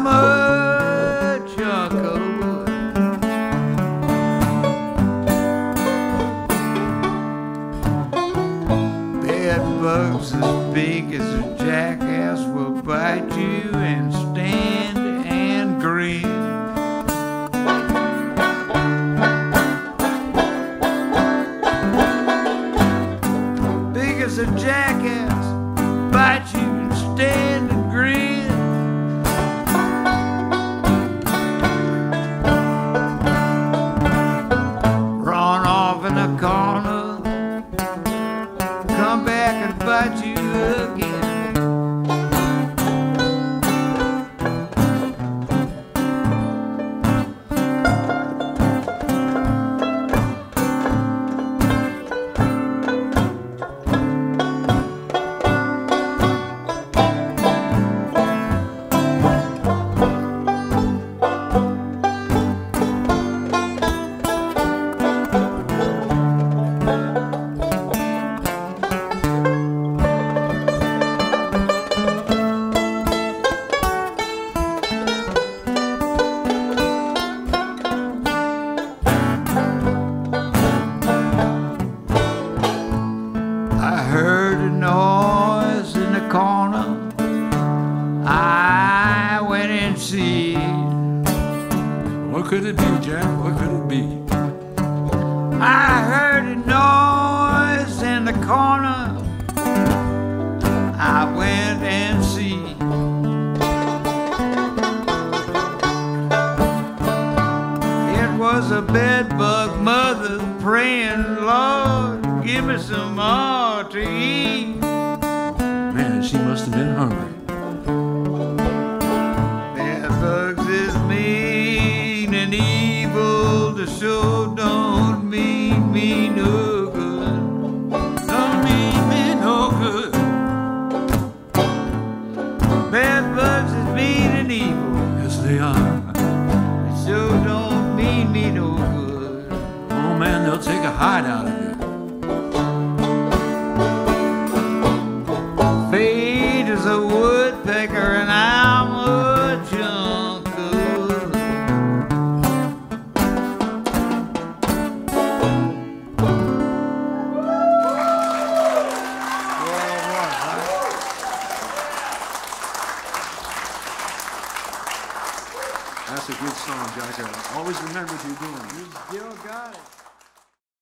I'm a chunk of wood. Bed bugs as big as a jackass will bite you and stand and grin. Big as a jackass, bite you and stand and grin. Run off in a corner, come back and bite you again. I heard a noise in the corner. I went and see. What could it be, Jack? What could it be? I heard a noise in the corner. I went and see. It was a bedbug mother praying, Lord, give me some more to eat. Man, she must have been hungry. Bedbugs is mean and evil, the show don't mean me no good. Don't mean me no good. Bedbugs is mean and evil, Yes, they are. the show don't mean me no good. Oh, man, they'll take a hide out of you. Fate is a woodpecker and I'm a chunk of wood. That's a good song, Jack. I always remembered you doing it. You still got it.